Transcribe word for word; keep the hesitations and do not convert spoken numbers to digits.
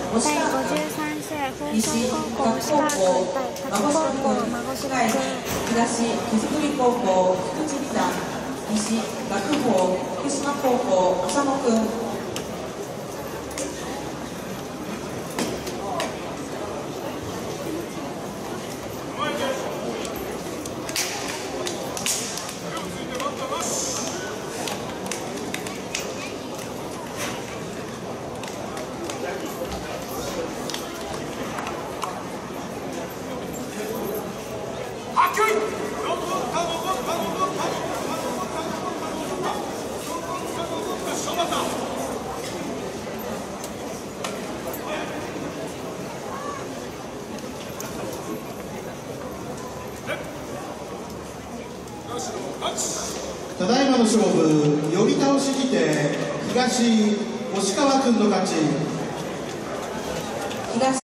だいごじゅうさん試合、放送高校石川君対滝高校孫白君。 東手作り高校菊池美山、西学法福島高校浅野君。 ただいまの勝負、寄り倒しにて東押川君の勝ち。